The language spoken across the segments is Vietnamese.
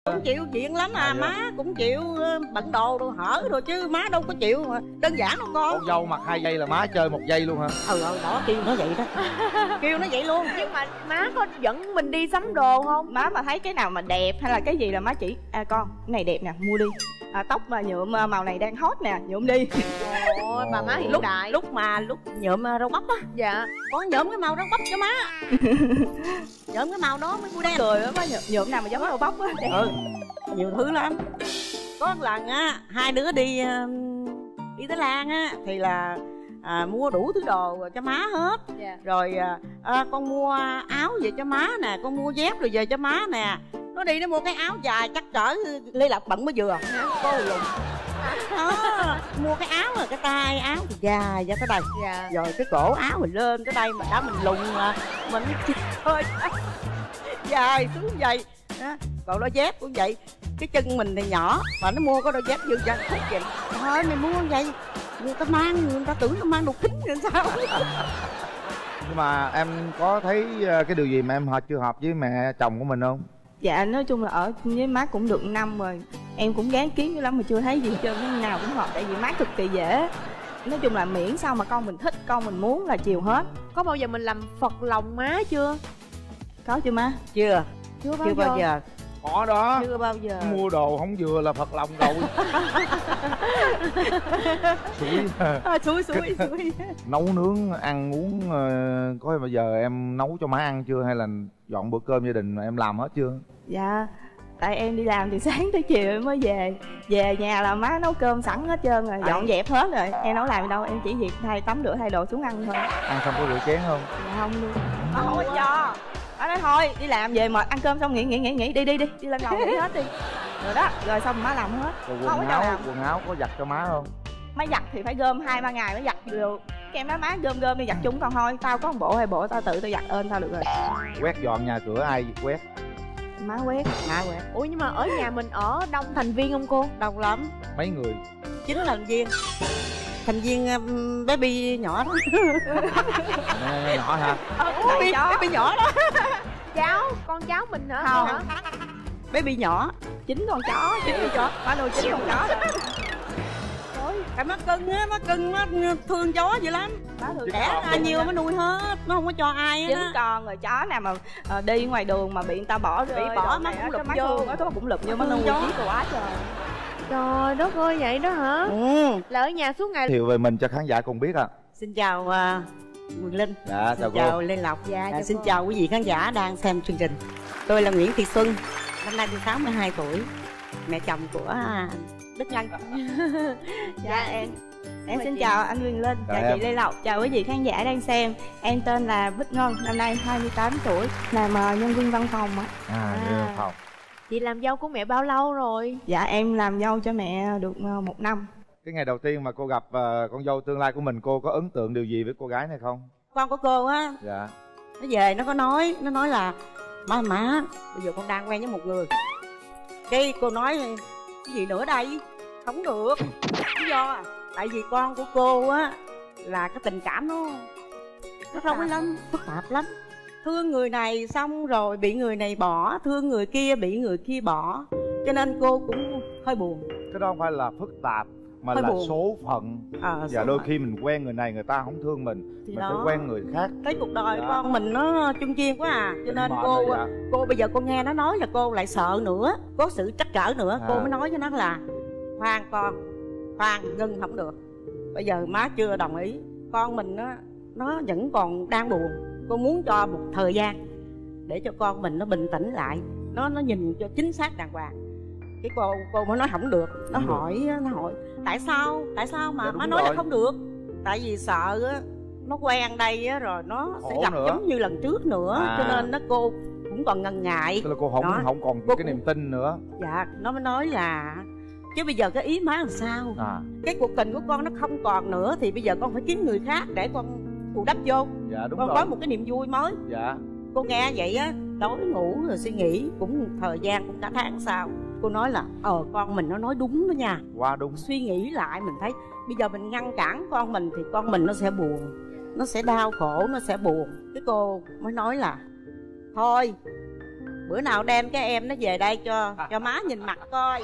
Cũng chịu chuyện lắm à, má cũng chịu bận đồ đồ hở rồi chứ má đâu có chịu mà đơn giản đâu con. Con dâu mặc 2 giây là má chơi 1 giây luôn hả? Đó kêu nó vậy đó. Kêu nó vậy luôn. Nhưng mà má có dẫn mình đi sắm đồ không? Má mà thấy cái nào mà đẹp hay là cái gì là má chỉ con cái này đẹp nè mua đi, tóc mà nhuộm màu này đang hot nè nhuộm đi. Ôi bà má hiện đại. Lúc nhuộm rau bắp á, dạ con nhuộm cái màu rau bắp cho má. Nhuộm cái màu đó mới mua đen. Cười á má, nhuộm nào mà giống rau bắp á. Nhiều thứ lắm. Có một lần á, hai đứa đi Thái Lan á thì là mua đủ thứ đồ cho má hết. Rồi con mua áo về cho má nè, con mua dép rồi về cho má nè. Nó đi nó mua cái áo dài chắc cỡ Lê Lộc bận mới vừa. Cô lùn mua cái áo rồi cái tay áo thì dài ra tới đây. Rồi cái cổ áo mình lên tới đây mà đã mình lùn mà mình thôi dài xuống vậy đó. Còn đôi dép cũng vậy, cái chân mình thì nhỏ mà nó mua có đôi dép vừa dần thích vậy. Thôi mày mua vậy người ta mang, người ta tưởng nó mang đồ kính rồi sao. Nhưng mà em có thấy cái điều gì mà em chưa hợp với mẹ chồng của mình không? Dạ nói chung là ở với má cũng được năm rồi, em cũng gán kiếm dữ lắm mà chưa thấy gì hết trơn, cái nào cũng hợp. Tại vì má cực kỳ dễ, nói chung là miễn sao mà con mình thích, con mình muốn là chiều hết. Có bao giờ mình làm phật lòng má chưa? Có chưa má? Chưa bao giờ. Có đó. Chưa bao giờ. Mua đồ không vừa là phật lòng rồi. Xui. Nấu nướng ăn uống có bao giờ em nấu cho má ăn chưa, hay là dọn bữa cơm gia đình mà em làm hết chưa? Dạ tại em đi làm từ sáng tới chiều em mới về nhà là má nấu cơm sẵn hết trơn rồi, dọn dẹp hết rồi, em nấu làm gì đâu, em chỉ việc tắm rửa thay đồ xuống ăn thôi. Ăn xong có rửa chén không? Dạ không luôn. Má không có cho. Má nói thôi đi làm về mệt, ăn cơm xong nghỉ đi lên lầu nghỉ hết đi. Rồi đó, rồi xong má làm hết. Rồi quần áo có giặt cho má không? Má giặt thì phải gom 2-3 ngày mới giặt được. Cái em nói má gom đi giặt chung, còn thôi tao có một bộ 2 bộ tao tự tao giặt ơn tao được rồi. Quét dọn nhà cửa ai quét? Má quét. Ủa nhưng mà ở nhà mình ở đông thành viên không cô? Đông lắm. Mấy người? 9 thành viên. Baby nhỏ đó. Nhỏ hả? Baby nhỏ đó. Con cháu mình hả? Không. Baby nhỏ. 9 con chó. Má nuôi 9 con chó đó. Tại má cưng á, má thương chó dữ lắm. Đẻ ra nhiều má nuôi hết, nó không có cho ai á. 9 con rồi, chó nào mà đi ngoài đường mà bị người ta bỏ rơi, má cũng lụm vô, nó cũng lụm vô má nuôi chó quá trời. Trời đất ơi, vậy đó hả? Là ở nhà suốt ngày. Thiệu về mình cho khán giả cùng biết à. Xin chào Quỳnh Linh. Dạ, xin chào Lê Lộc. Xin chào quý vị khán giả đang xem chương trình. Tôi là Nguyễn Thị Xuân, năm nay tôi 62 tuổi, mẹ chồng của Đức Nhân. Em xin chào anh Quỳnh Linh, chào chị Lê Lộc, chào quý vị khán giả đang xem. Em tên là Bích Ngân, năm nay 28 tuổi, làm nhân viên văn phòng ạ. Nhân viên văn phòng. Chị làm dâu của mẹ bao lâu rồi? Dạ em làm dâu cho mẹ được 1 năm. Cái ngày đầu tiên mà cô gặp con dâu tương lai của mình, cô có ấn tượng điều gì với cô gái này không? Con của cô á, dạ, nó về nó nói là má bây giờ con đang quen với một người. Cái cô nói cái gì nữa đây, không được. Lý do tại vì con của cô á là cái tình cảm nó rối lắm, phức tạp lắm. Thương người này xong rồi bị người này bỏ, thương người kia bị người kia bỏ, cho nên cô cũng hơi buồn. Cái đó không phải là phức tạp mà hơi là buồn. Số phận. Và đôi khi mình quen người này người ta không thương mình thì mình phải quen người khác. Thấy cuộc đời con mình nó chung chiên quá à, cho nên cô bây giờ cô nghe nó nói là cô lại sợ nữa, có sự trắc trở nữa. Cô mới nói với nó là khoan ngưng không được, bây giờ má chưa đồng ý, con mình nó vẫn còn đang buồn. Cô muốn cho một thời gian để cho con mình nó bình tĩnh lại, nó nhìn cho chính xác đàng hoàng. Cái cô mới nói không được. Nó hỏi tại sao mà má nói là không được. Tại vì sợ á, nó quen đây á rồi nó sẽ gặp nữa, giống như lần trước nữa. Cho nên cô cũng còn ngần ngại. Tức là cô không còn cái niềm tin nữa. Dạ, nó mới nói là chứ bây giờ cái ý má làm sao. Cái cuộc tình của con nó không còn nữa thì bây giờ con phải kiếm người khác để con bù đắp vô. Dạ đúng con rồi. có một cái niềm vui mới. Dạ. Cô nghe vậy á, đói ngủ rồi suy nghĩ cũng thời gian cũng cả tháng sau. Cô nói là con mình nó nói đúng đó nha. Quá đúng. Suy nghĩ lại mình thấy bây giờ mình ngăn cản con mình thì con mình nó sẽ buồn, nó sẽ đau khổ, nó sẽ buồn. Cái cô mới nói là thôi Bữa nào đem cái em nó về đây cho má nhìn mặt coi.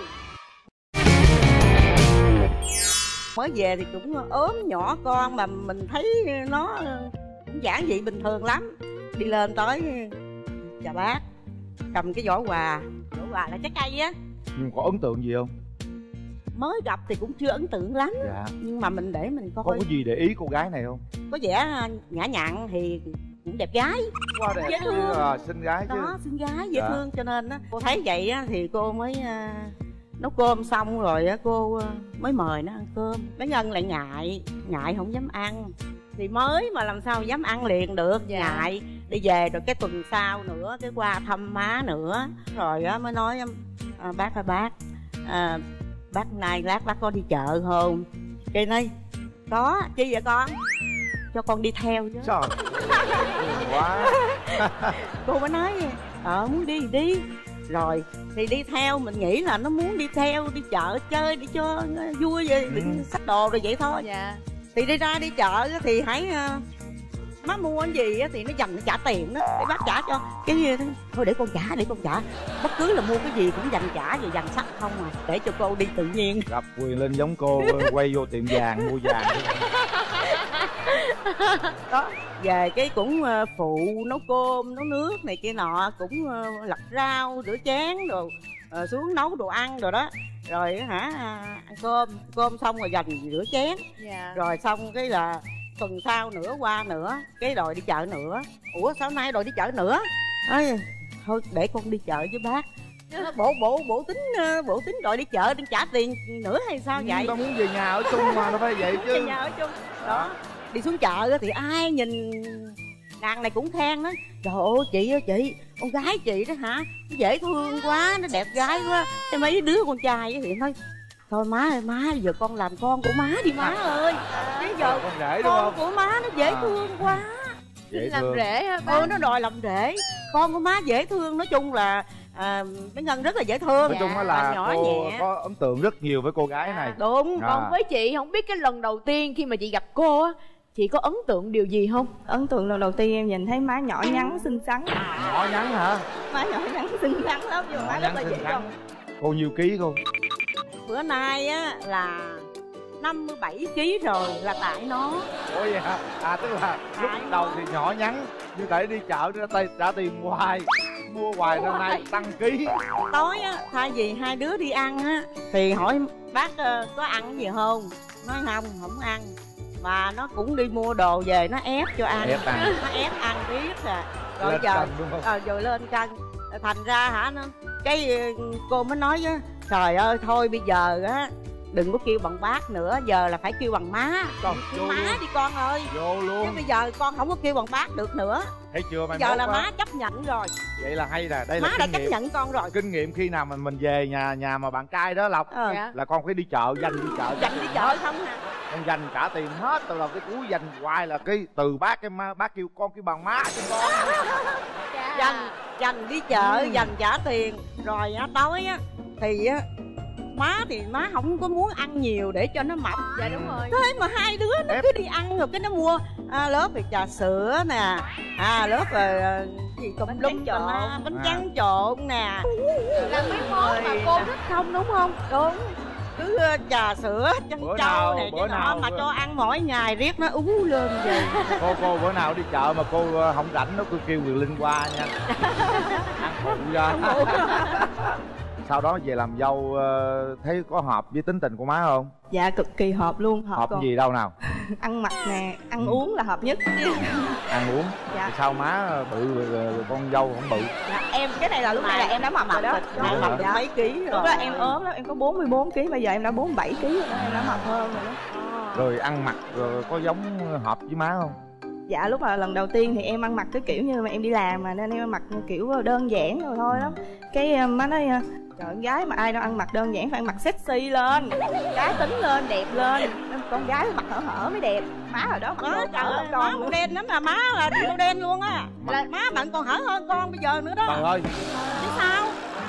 Mới về thì cũng ốm nhỏ con mà mình thấy nó cũng giản dị bình thường lắm. Đi lên tới chào bác, cầm cái giỏ quà là trái cây á. Nhưng có ấn tượng gì không? Mới gặp thì cũng chưa ấn tượng lắm. Dạ. Nhưng mà mình để mình coi. Có cái gì để ý cô gái này không? Có vẻ nhã nhặn thì cũng đẹp gái. Quá đẹp, dễ thương. Xinh gái chứ. Đó, xinh gái dễ thương, cho nên á cô thấy vậy á thì cô mới nấu cơm xong rồi á cô mới mời nó ăn cơm. Bé Ngân lại ngại không dám ăn. Thì mới mà làm sao dám ăn liền được. Ngại. Đi về rồi cái tuần sau nữa cái qua thăm má nữa. Rồi á mới nói bác nay lát bác có đi chợ không? Cái nói có, chi vậy con? Cho con đi theo chứ. Trời quá. Cô mới nói muốn đi đi. Rồi thì đi theo, mình nghĩ là nó muốn đi theo đi chợ chơi đi cho vui vậy, đừng xách đồ rồi vậy thôi. Dạ. Thì đi ra đi chợ thì hãy má mua cái gì á thì nó dành nó trả tiền đó để bác trả cho. Cái gì thôi để con trả. Bất cứ là mua cái gì cũng dành trả rồi dành sách không à, để cho cô đi tự nhiên. Gặp Quyền Linh giống cô quay vô tiệm vàng mua vàng. Đó, về cái cũng phụ nấu cơm nấu nước này kia nọ, cũng lặt rau rửa chén rồi xuống nấu đồ ăn rồi đó. Rồi ăn cơm xong rồi dành rửa chén. Rồi xong cái là tuần sau nữa qua nữa cái đòi đi chợ nữa. Ủa sao nay đòi đi chợ nữa? Thôi để con đi chợ với bác. Bộ tính đòi đi chợ đi trả tiền nữa hay sao vậy? Tao muốn về nhà ở chung mà nó phải vậy chứ. Về nhà ở chung đó. Đi xuống chợ thì ai nhìn nàng này cũng khen đó. Trời ơi chị con gái chị đó hả, nó dễ thương quá, nó đẹp gái quá. Cái mấy đứa con trai thì nói thôi má giờ con làm con của má đi má ơi. Chứ giờ con rể đúng con không? của má nó dễ thương quá. Dễ làm thương. rể hả bác? Nó đòi làm rể. Con của má dễ thương, nói chung là bé Ngân rất là dễ thương. Nói chung là nhỏ cô nhẹ. có ấn tượng rất nhiều với cô gái này. Đúng. Còn với chị không biết cái lần đầu tiên khi mà chị gặp cô á, chị có ấn tượng điều gì không? Ấn tượng lần đầu tiên em nhìn thấy má nhỏ nhắn xinh xắn. Nhỏ nhắn hả? Má nhỏ nhắn xinh xắn lắm, nhưng mà má rất là dễ thương. Cô nhiêu ký cô? Bữa nay á là 57 kg rồi, là tại nó. Ủa vậy hả? Tức là lúc đầu thì nhỏ nhắn, nhưng tại đi chợ trả tiền hoài, mua hoài nên nay tăng ký. Tối á, thay vì hai đứa đi ăn á thì hỏi bác có ăn cái gì không? Nói không ăn. Mà nó cũng đi mua đồ về nó ép cho ăn. Nó ép ăn biết à. Rồi lên giờ cân, đúng không? rồi lên cân. Thành ra hả nó cái cô mới nói á, trời ơi thôi bây giờ á đừng có kêu bằng bác nữa, giờ là phải kêu bằng má. Còn kêu má luôn. đi con ơi. Vô luôn. Chứ bây giờ con không có kêu bằng bác được nữa. Thấy chưa mày? Giờ là má chấp nhận rồi. Vậy là hay nè, đây má là đã kinh chấp nghiệm. nhận con rồi. Kinh nghiệm khi nào mình về nhà mà bạn trai đó Lộc là con phải đi chợ, dành đi chợ. Dành đi chợ không nè. Con dành trả tiền hết từ đầu tới cuối, dành hoài là cái từ bác bác kêu con kêu bằng má cho con. Dành đi chợ, dành trả tiền. Rồi á tối á thì á má không có muốn ăn nhiều để cho nó mập. Dạ đúng rồi. Thế mà hai đứa nó cứ đi ăn rồi cái nó mua lớp về trà sữa nè, lớp gì tùm lum bánh tráng trộn nè. Là mấy món mà cô thích không đúng không? Đúng. Cứ trà sữa trân châu này cái nọ mà cho ăn mỗi ngày riết nó ú lên vậy. Cô bữa nào đi chợ mà cô không rảnh nó cứ kêu Quyền Linh qua nha. Ăn phụ ra. Sau đó về làm dâu thấy có hợp với tính tình của má không? Dạ cực kỳ hợp luôn. Hợp gì đâu nào? Ăn mặc nè, ăn uống là hợp nhất. Ăn uống. Dạ. Thì sao má bự con dâu không bự? Dạ, em cái này là lúc này là em đã mập rồi đó. Mập được mấy ký rồi. Lúc đó em ốm lắm, em có 44 kg, bây giờ em đã 47 kg rồi đó, em đã mập hơn rồi đó. Rồi ăn mặc rồi có giống hợp với má không? Dạ lúc mà lần đầu tiên thì em ăn mặc cái kiểu như mà em đi làm mà, nên em ăn mặc kiểu đơn giản rồi thôi đó. Cái má nói trời ơi, gái mà ai đâu ăn mặc đơn giản, phải ăn mặc sexy lên, cá tính lên, đẹp lên. Con gái mặc hở mới đẹp. Má ở đó mặc đồ trời ơi, má màu đen lắm, là má là màu đen luôn á. Má bạn còn hở hơn con bây giờ nữa đó. Trời ơi. Chứ sao?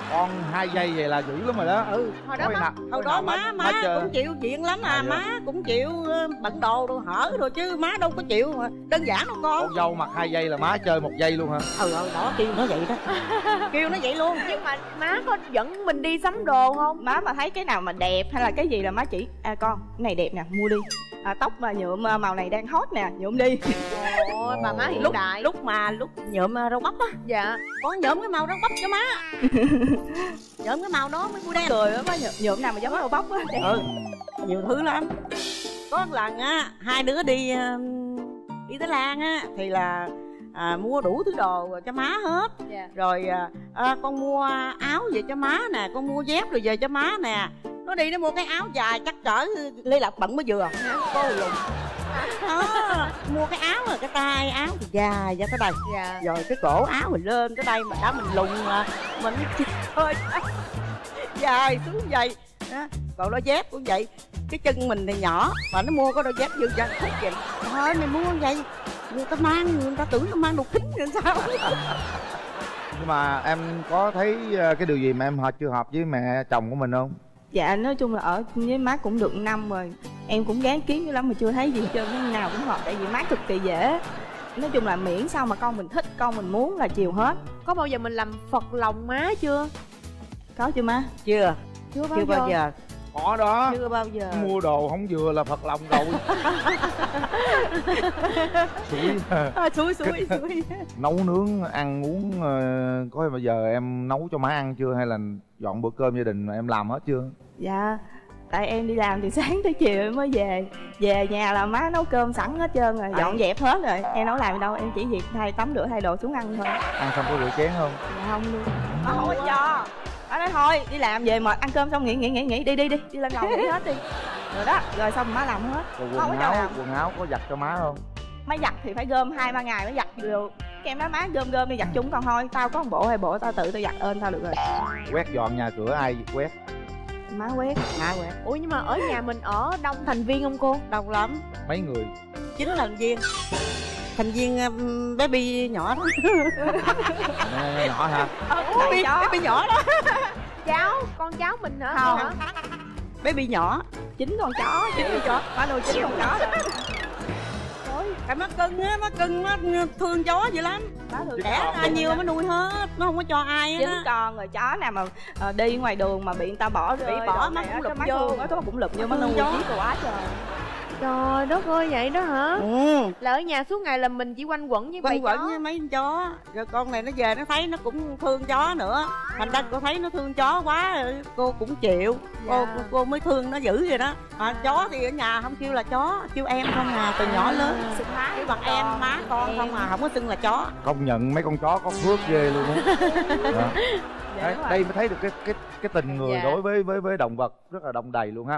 con 2 giây vậy là dữ lắm rồi đó. Hồi đó má cũng chịu chuyện lắm à. Má cũng chịu bận đồ đồ hở rồi chứ má đâu có chịu mà. Đơn giản đâu con. Con dâu mặc 2 giây là má chơi 1 giây luôn hả? Đó kêu nó vậy đó. Kêu nó vậy luôn. Nhưng mà má có dẫn mình đi sắm đồ không? Má mà thấy cái nào mà đẹp hay là cái gì là má chỉ con cái này đẹp nè, mua đi. Tóc mà nhuộm màu này đang hot nè, nhuộm đi. Ôi bà má hiện đại. Lúc nhuộm rau bắp á. Dạ. Con nhuộm cái màu rau bắp cho má. Nhuộm cái màu đó mới mua đen. Cười á, má nhuộm nào mà giống rau bắp á. Nhiều thứ lắm. Có một lần á, hai đứa đi Thái Lan á thì là mua đủ thứ đồ cho má hết. Rồi con mua áo về cho má nè, con mua dép rồi về cho má nè. Nó đi nó mua cái áo dài chắc cỡ Lê Lộc bận mới vừa. Cô lùn mua cái áo rồi cái tay áo thì dài ra tới đây. Rồi cái cổ áo mình lên tới đây mà đã mình lùn mình thôi dài xuống vậy đó. Còn đôi dép cũng vậy, cái chân mình thì nhỏ mà nó mua có đôi dép dư ra thích vậy. Thôi mày mua vậy người ta mang, người ta tưởng nó mang đồ kính rồi sao. Nhưng mà em có thấy cái điều gì mà em chưa hợp với mẹ chồng của mình không? Dạ nói chung là ở với má cũng được năm rồi. Em cũng gán kiếm dữ lắm mà chưa thấy gì hết trơn, cái nào cũng hợp. Tại vì má cực kỳ dễ. Nói chung là miễn sao mà con mình thích, con mình muốn là chiều hết. Có bao giờ mình làm phật lòng má chưa? Có chưa má? Chưa bao giờ. Có đó. Chưa bao giờ. Mua đồ không vừa là phật lòng rồi. Xui. Nấu nướng ăn uống có bao giờ em nấu cho má ăn chưa, hay là dọn bữa cơm gia đình mà em làm hết chưa? Dạ tại em đi làm từ sáng tới chiều em mới về. Về nhà là má nấu cơm sẵn hết trơn rồi, dọn dẹp hết rồi. Em đâu làm đâu, em chỉ việc tắm rửa thay đồ xuống ăn thôi. Ăn xong có rửa chén không? Dạ không luôn. Má không có cho. Má nói thôi đi làm về mệt, ăn cơm xong nghỉ đi lên lầu nghỉ hết đi. Rồi đó, rồi xong má làm hết. Còn quần áo có giặt cho má không? Má giặt thì phải gom 2-3 ngày mới giặt được. Cái em nói má gom đi giặt chung con thôi. Tao có một bộ 2 bộ tao tự tao giặt ơn tao được rồi. Quét dọn nhà cửa ai quét? Má quét. Ủa nhưng mà ở nhà mình ở đông thành viên không cô? Đông lắm. Mấy người? 9 thành viên. Thành viên baby nhỏ đó. Nhỏ hả? Baby nhỏ đó. Con cháu mình hả? Không. Baby nhỏ. 9 con chó. Má nuôi 9 con chó đó. Tại má cưng má thương chó dữ lắm. Đẻ ra nhiều mới nuôi hết, nó không có cho ai hết. 9 con rồi, chó nào mà đi ngoài đường mà bị người ta bỏ rơi, bị bỏ má cũng lụm vô, nó cũng lụm vô má nuôi chí của quá trời. Trời đất ơi vậy đó hả? Là ở nhà suốt ngày là mình chỉ quanh quẩn với mấy con chó. Rồi con này nó về nó thấy nó cũng thương chó nữa. Thành ra cô thấy nó thương chó quá cô cũng chịu. Cô mới thương nó dữ vậy đó. Chó thì ở nhà không kêu là chó, kêu em không à, từ nhỏ lớn kêu bằng em má con không à, không có xưng là chó. Công nhận mấy con chó có phước ghê luôn á. Đây mới thấy được cái tình người đối với động vật rất là đong đầy luôn ha.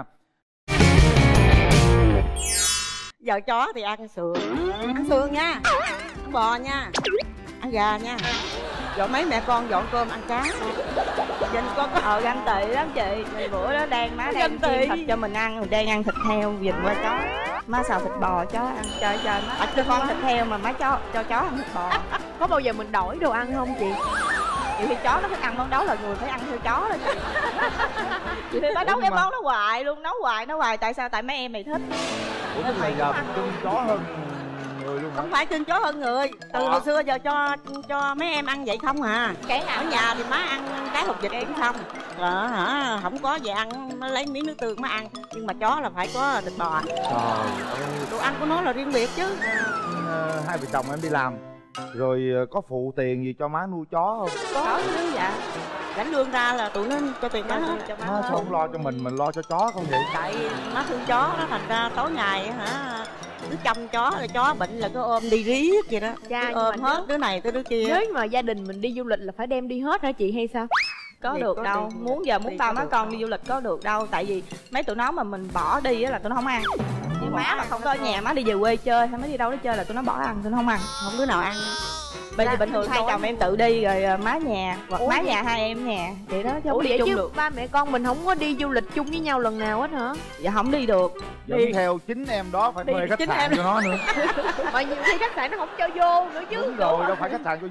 Giờ chó thì ăn sườn nha, ăn bò nha, ăn gà nha. Rồi mấy mẹ con dọn cơm ăn cá. Nhìn con có ganh tị lắm chị. Bữa đó má đang chiên thịt cho mình ăn, mình đang ăn thịt heo nhìn qua chó. Má xào thịt bò chó ăn. Trời má cho con thịt heo mà má cho chó ăn thịt bò. Có bao giờ mình đổi đồ ăn không chị? Nhiều khi chó nó thích ăn món đó là người phải ăn theo chó đó chị. Nhiều khi má nấu cái món đó hoài luôn, nấu hoài. Tại sao? Tại mấy em mày thích. Ủa nhưng mà giờ cưng chó hơn người luôn hả? Không phải cưng chó hơn người. Từ hồi xưa giờ cho mấy em ăn vậy không à. Cái nào ở nhà thì má ăn cái hộp vịt cũng không. Không có về ăn nó lấy miếng nước tương má ăn. Nhưng mà chó là phải có thịt bò. Đồ ăn của nó là riêng biệt chứ. Hai vợ chồng em đi làm rồi có phụ tiền gì cho má nuôi chó không? Có chứ dạ. Lãnh lương ra là tụi nó cho tiền má hết. Má sao không lo cho mình lo cho chó không vậy? Tại má thương chó đó, thành ra tối ngày cứ chăm chó là chó bệnh là cứ ôm đi riết vậy đó. Cứ ôm hết đứa này tới đứa kia. Nếu mà gia đình mình đi du lịch là phải đem đi hết hả chị hay sao? Có vậy được đâu, muốn bao má con đi du lịch có được đâu. Tại vì mấy tụi nó mà mình bỏ đi là tụi nó không ăn. Chứ má mà không có ở nhà, má đi về quê chơi hay má đi đâu đó chơi là tụi nó bỏ ăn, tụi nó không ăn. Không đứa nào ăn. Bây giờ bình thường hai chồng em tự đi rồi má nhà hoặc má nhà hai em nhà vậy đó chứ không đi chung được. Ba mẹ con mình không có đi du lịch chung với nhau lần nào hết hả? Dạ không đi được. Dẫn theo chính em đó phải thuê khách sạn cho nó nữa. Mà nhiều khi khách sạn nó không cho vô nữa chứ. Đúng rồi, đâu phải khách sạn cho vô.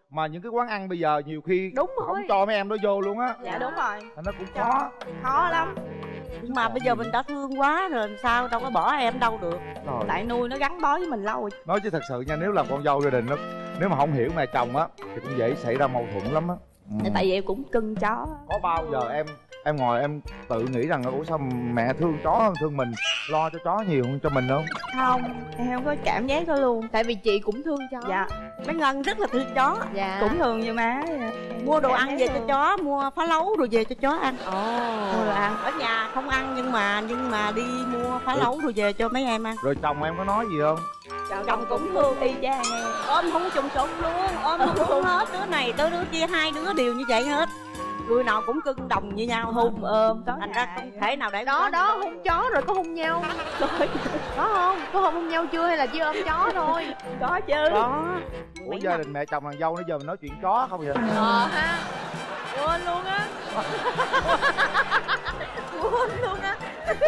mà những cái quán ăn bây giờ nhiều khi Đúng không rồi. cho mấy em nó vô luôn á. Dạ đúng rồi, Nó cũng khó. khó lắm. Nhưng mà bây giờ mình đã thương quá rồi sao đâu có bỏ em đâu được. Rồi. Tại nuôi nó gắn bó với mình lâu rồi. Nói chứ thật sự nha, nếu làm con dâu gia đình nó, nếu mà không hiểu mẹ chồng á thì cũng dễ xảy ra mâu thuẫn lắm á. Tại vì em cũng cưng chó. Có bao giờ em ngồi em tự nghĩ rằng ủa sao mẹ thương chó hơn thương mình, lo cho chó nhiều hơn cho mình không? Không, em không có cảm giác đó luôn. Tại vì chị cũng thương chó. Dạ, Bé Ngân rất là thương chó. Dạ. cũng thường như má. Mua đồ ăn về cho chó, mua phá lấu rồi về cho chó ăn. Mua đồ ăn. Ở nhà không ăn nhưng mà đi mua phá lấu rồi về cho mấy em ăn. Rồi chồng em có nói gì không? Chồng cũng thương. Y chang em. Ôm không trùng trùng luôn, ôm không hết, đứa này tới đứa kia, hai đứa đều như vậy hết. Người nào cũng cưng đồng như nhau, Hung ôm tối thành ra không thể nào để Đó đó, hung chó rồi có hung nhau. Có không? Có hung nhau chưa hay là chỉ ôm chó thôi? Có chứ. đó. Ủa gia đình mẹ chồng nàng dâu nãy giờ mình nói chuyện chó không vậy? Ha. Quên luôn á. Quên luôn á.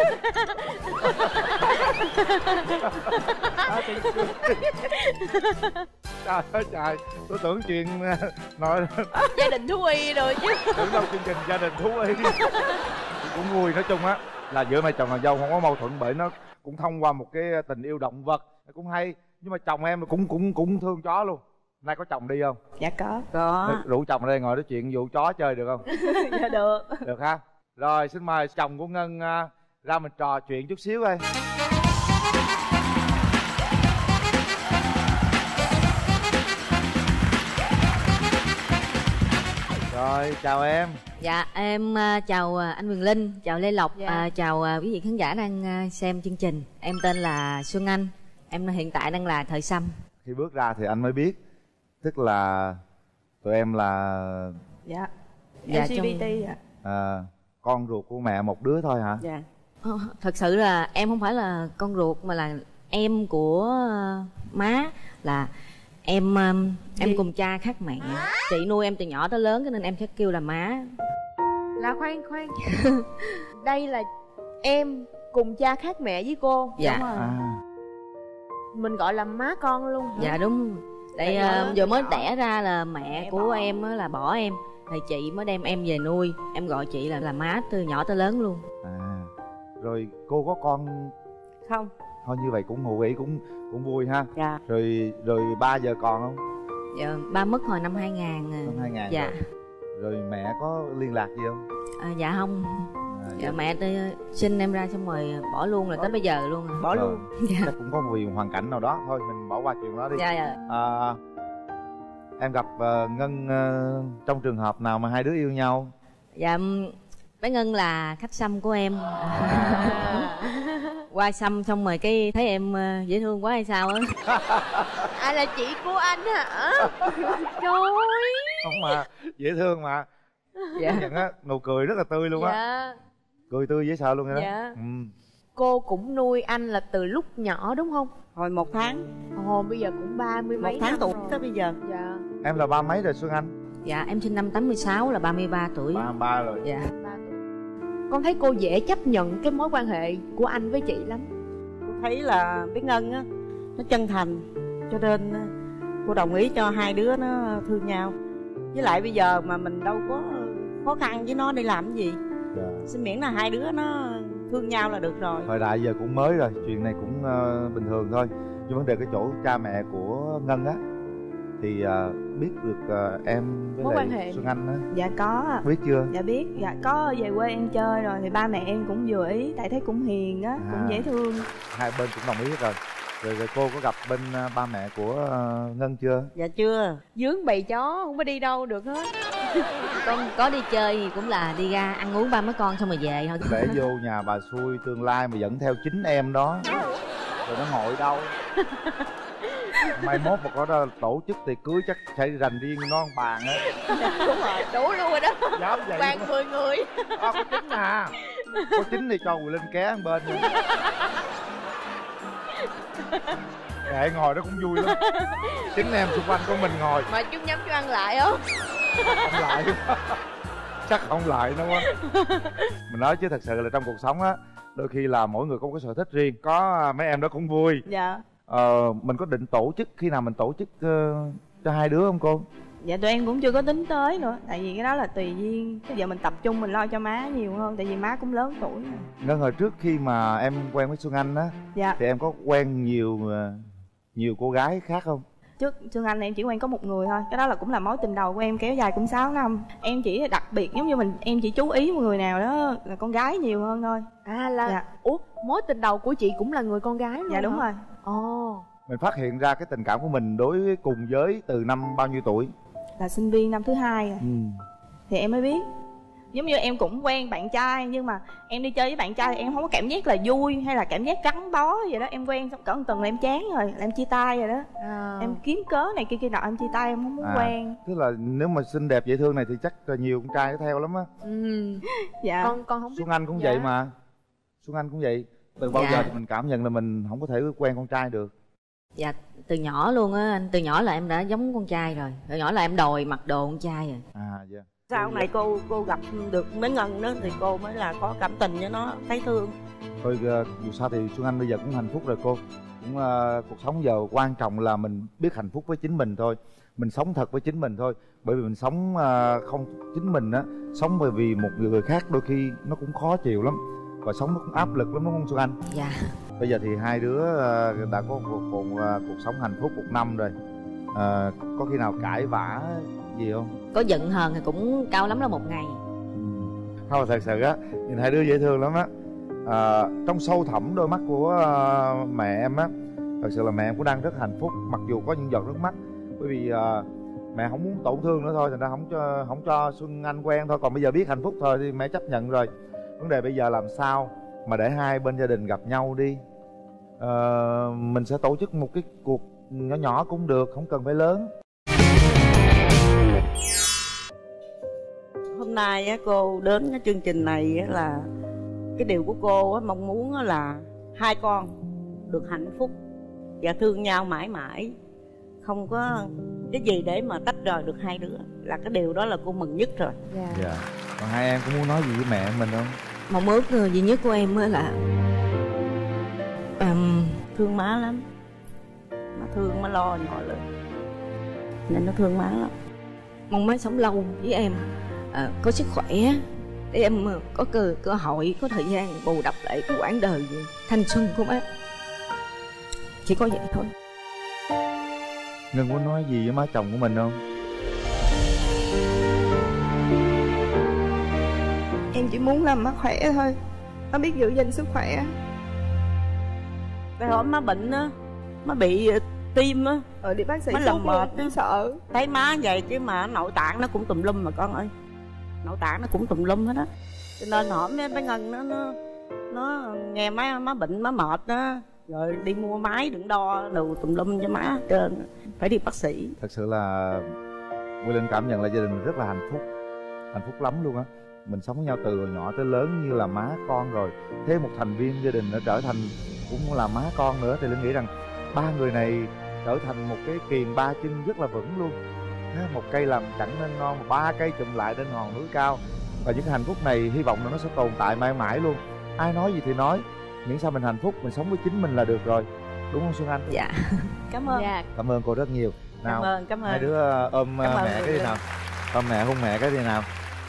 Trời ơi trời, tôi tưởng chuyện nói Gia đình thú y rồi chứ. tưởng đâu chương trình gia đình thú y. Cũng vui, nói chung á là giữa mẹ chồng nàng dâu không có mâu thuẫn, bởi nó cũng thông qua một cái tình yêu động vật cũng hay. Nhưng mà chồng em cũng thương chó luôn. Nay có chồng đi không? Dạ có. Rủ chồng ra đây ngồi nói chuyện vụ chó chơi được không? Dạ được. Được ha. Rồi xin mời chồng của Ngân ra mình trò chuyện chút xíu đây. Rồi chào em. Dạ em chào anh Quyền Linh, chào Lê Lộc, chào quý vị khán giả đang xem chương trình. Em tên là Xuân Anh, em hiện tại đang là Thời Sâm. Khi bước ra thì anh mới biết, tức là tụi em là Dạ. Dạ, LGBT con ruột của mẹ một đứa thôi hả? Dạ. Thật sự là em không phải là con ruột mà là em của má, là em cùng cha khác mẹ. Chị nuôi em từ nhỏ tới lớn cho nên em sẽ kêu là má. Là khoan. Đây là em cùng cha khác mẹ với cô. Dạ. Đúng rồi. Mình gọi là má con luôn hả? Dạ đúng. Tại vừa mới đẻ ra là mẹ của em á là bỏ em, thì chị mới đem em về nuôi. Em gọi chị là má từ nhỏ tới lớn luôn. Rồi cô có con Không. thôi, như vậy cũng hữu ý, cũng vui ha. Dạ. Rồi ba giờ còn không? Dạ, ba mất hồi năm 2000. Năm 2000. Dạ. Rồi mẹ có liên lạc gì không? Dạ không. Dạ mẹ sinh em ra xong rồi bỏ luôn rồi, tới bây giờ luôn rồi. Bỏ luôn. Dạ. Chắc cũng có một vì hoàn cảnh nào đó thôi, mình bỏ qua chuyện đó đi. Dạ. Em gặp Ngân trong trường hợp nào mà hai đứa yêu nhau? Dạ bé Ngân là khách xăm của em. Qua xăm xong rồi cái thấy em dễ thương quá hay sao á. Ai là chị của anh hả? Trời ơi. Không mà dễ thương mà. Dạ. Nhận á, nụ cười rất là tươi luôn á. Dạ. Cười tươi dễ sợ luôn rồi đó. Dạ. Cô cũng nuôi anh là từ lúc nhỏ đúng không? Hồi 1 tháng. Ồ, bây giờ cũng 30 mấy 1 tháng năm tuổi rồi. tới bây giờ. Dạ. Em là ba mấy rồi Xuân Anh? Dạ em sinh năm 86 là 33 tuổi. 33 rồi. Dạ. 3 tuổi. Con thấy cô dễ chấp nhận cái mối quan hệ của anh với chị lắm. Cô thấy là bé Ngân á, nó chân thành, cho nên cô đồng ý cho hai đứa nó thương nhau. Với lại bây giờ mà mình đâu có khó khăn với nó đi làm cái gì. Dạ. Xin miễn là hai đứa nó thương nhau là được rồi. Thời đại giờ cũng mới rồi, chuyện này cũng bình thường thôi. Nhưng vấn đề cái chỗ cha mẹ của Ngân á thì biết được em với Mối lại quan hệ. Xuân Anh á, Dạ có. biết chưa? Dạ biết. Dạ có về quê em chơi rồi thì ba mẹ em cũng vừa ý, tại thấy cũng hiền á, cũng dễ thương. Hai bên cũng đồng ý hết rồi. Rồi cô có gặp bên ba mẹ của Ngân chưa? Dạ chưa. Dướng bầy chó không có đi đâu được hết. Con có đi chơi thì cũng là đi ra ăn uống ba mấy con xong rồi về thôi. Để vô nhà bà xui tương lai mà dẫn theo chính em đó. Rồi nó ngồi đâu? Mai mốt mà có đó, tổ chức tiệc cưới chắc phải dành riêng nó một bàn á. Đúng rồi, đủ luôn rồi đó. Dám vậy Bàn 10 người. có chính à. Có chính thì cho Quỳ Linh ké một bên. Kệ ngồi đó cũng vui lắm. Chính em xung quanh của mình ngồi. Mà chú nhắm chú ăn lại không? Không lại. Chắc không lại đâu á. Mình nói chứ thật sự là trong cuộc sống á, đôi khi là mỗi người có một cái sở thích riêng. Có mấy em đó cũng vui. Dạ. Mình có định tổ chức khi nào mình tổ chức cho hai đứa không cô? Dạ tụi em cũng chưa có tính tới nữa. Tại vì cái đó là tùy duyên. Bây giờ mình tập trung mình lo cho má nhiều hơn. Tại vì má cũng lớn tuổi rồi. Ngân hồi trước khi mà em quen với Xuân Anh á, dạ, thì em có quen nhiều cô gái khác không? Trước Xuân Anh em chỉ quen có một người thôi. Cái đó là cũng là mối tình đầu của em, kéo dài cũng 6 năm. Em chỉ đặc biệt giống như em chỉ chú ý một người nào đó là con gái nhiều hơn thôi. À là dạ. Ủa, mối tình đầu của chị cũng là người con gái luôn Dạ đúng hả? rồi. Ồ. Mình phát hiện ra cái tình cảm của mình đối với cùng giới từ năm bao nhiêu tuổi? Là sinh viên năm thứ 2 rồi. Thì em mới biết. Giống như em cũng quen bạn trai, nhưng mà em đi chơi với bạn trai em không có cảm giác là vui hay là cảm giác gắn bó vậy đó. Em quen xong cỡ một tuần là em chán rồi, là em chia tay rồi đó. Em kiếm cớ này kia nọ em chia tay, em không muốn quen. Tức là nếu mà xinh đẹp dễ thương này thì chắc là nhiều con trai nó theo lắm á. Dạ. Con không biết. Xuân Anh cũng vậy mà. Xuân Anh cũng vậy. Từ bao giờ thì mình cảm nhận là mình không có thể quen con trai được? Dạ từ nhỏ luôn á anh, từ nhỏ là em đã giống con trai rồi. Từ nhỏ là em đòi mặc đồ con trai rồi. Dạ. Sau này cô gặp được mấy Ngân đó thì cô mới là có cảm tình với nó, thấy thương. Thôi dù sao thì Xuân Anh bây giờ cũng hạnh phúc rồi cô. Cũng cuộc sống giờ quan trọng là mình biết hạnh phúc với chính mình thôi. Mình sống thật với chính mình thôi. Bởi vì mình sống không chính mình á, sống bởi vì một người khác đôi khi nó cũng khó chịu lắm. Và sống nó cũng áp lực lắm đúng không Xuân Anh? Dạ. Bây giờ thì hai đứa đã có cuộc sống hạnh phúc 1 năm rồi. Có khi nào cãi vã gì không? Có giận hờn thì cũng cao lắm là 1 ngày. Không, thật sự á, nhìn hai đứa dễ thương lắm á. Trong sâu thẳm đôi mắt của mẹ em á, thật sự là mẹ em cũng đang rất hạnh phúc. Mặc dù có những giọt nước mắt, bởi vì mẹ không muốn tổn thương nữa thôi, thành ra không cho Xuân Anh quen thôi. Còn bây giờ biết hạnh phúc thôi thì mẹ chấp nhận rồi. Vấn đề bây giờ làm sao mà để hai bên gia đình gặp nhau đi. Mình sẽ tổ chức một cái cuộc nhỏ nhỏ cũng được, không cần phải lớn. Hôm nay cô đến cái chương trình này là cái điều của cô mong muốn là hai con được hạnh phúc và thương nhau mãi mãi, không có cái gì để mà tách rời được hai đứa. Là cái điều đó là cô mừng nhất rồi. Dạ. Còn hai em có muốn nói gì với mẹ mình không? Mong ước duy nhất của em là thương má lắm, má thương má lo nhỏ lớn nên nó thương má lắm. Mong má sống lâu với em, có sức khỏe để em có cơ hội, có thời gian bù đắp lại cái quãng đời thanh xuân của má. Chỉ có vậy thôi. Ngân muốn nói gì với má chồng của mình không? Em chỉ muốn làm má khỏe thôi, má biết giữ gìn sức khỏe. Cái hôm má bệnh á, má bị tim á, Đi bác sĩ má làm mệt á, sợ. thấy má vậy chứ mà nội tạng nó cũng tùm lum mà con ơi. Nội tạng nó cũng tùm lum hết á. Cho nên hỏi mấy Ngân nó nghe má bệnh, má mệt á, rồi đi mua máy đựng đo đồ tùm lum cho má hết trơn, phải đi bác sĩ. Thật sự là Quy Linh cảm nhận là gia đình mình rất là hạnh phúc lắm luôn á. Mình sống với nhau từ hồi nhỏ tới lớn như là má con rồi. Thêm một thành viên gia đình đã trở thành cũng là má con nữa, thì Linh nghĩ rằng ba người này trở thành một cái kiềng ba chân rất là vững luôn. Một cây làm chẳng nên ngon, mà 3 cây chụm lại lên hòn núi cao. Và những cái hạnh phúc này hy vọng là nó sẽ tồn tại mãi mãi luôn. Ai nói gì thì nói, miễn sao mình hạnh phúc, mình sống với chính mình là được rồi. Đúng không Xuân Anh? Dạ. Cảm ơn. Dạ. Cảm ơn cô rất nhiều. Nào, Cảm ơn. hai đứa ôm mẹ cái gì nào. Ôm mẹ, hôn mẹ cái gì nào.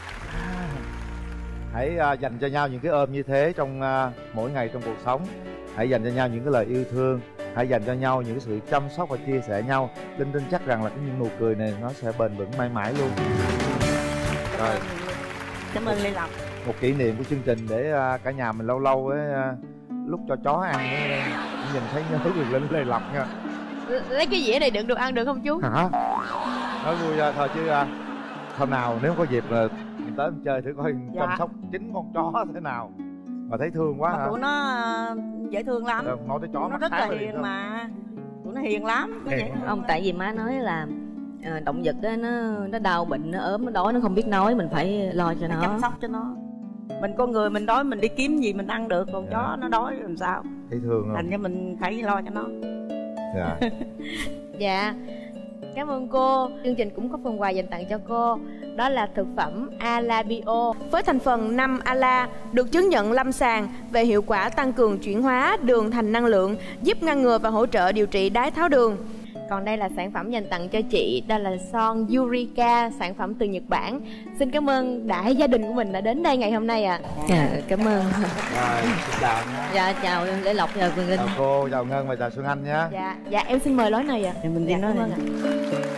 Hãy dành cho nhau những cái ôm như thế trong mỗi ngày trong cuộc sống. Hãy dành cho nhau những cái lời yêu thương. Hãy dành cho nhau những cái sự chăm sóc và chia sẻ nhau. Linh tin chắc rằng là cái nụ cười này nó sẽ bền vững mãi mãi luôn. Rồi. Cảm ơn Lê Lộc. Một kỷ niệm của chương trình để cả nhà mình lâu lâu ấy, lúc cho chó ăn ấy, nhìn thấy nhớ được Linh Lê Lộc nha. Lấy cái dĩa này đựng đồ ăn được không chú? Hả? Nói vui thôi chứ hôm nào nếu có dịp mình tới mình chơi thử coi chăm sóc chính con chó thế nào. Mà thấy thương quá hả? Tụi nó dễ thương lắm. Nói tới chó nó rất là hiền mà. Tụi nó hiền lắm. Không, tại vì má nói là động vật đó nó đau bệnh, nó ốm, nó đói, nó không biết nói, mình phải lo cho nó, chăm sóc cho nó. Mình con người mình đói mình đi kiếm gì mình ăn được, còn chó nó đói làm sao? Thấy thương không? Thành ra mình phải lo cho nó. Dạ. Dạ. Cảm ơn cô. Chương trình cũng có phần quà dành tặng cho cô. Đó là thực phẩm Ala Bio với thành phần 5 Ala, được chứng nhận lâm sàng về hiệu quả tăng cường chuyển hóa đường thành năng lượng, giúp ngăn ngừa và hỗ trợ điều trị đái tháo đường. Còn đây là sản phẩm dành tặng cho chị, đây là son Eureka, sản phẩm từ Nhật Bản. Xin cảm ơn đại gia đình của mình đã đến đây ngày hôm nay ạ. Dạ, cảm ơn. Rồi, xin chào nha. Dạ, chào Lễ Lộc, chào Quyền Linh. Chào cô, chào Ngân và chào Xuân Anh nhé. Dạ, em xin mời lối này ạ. Mình đi nói cảm ơn ạ.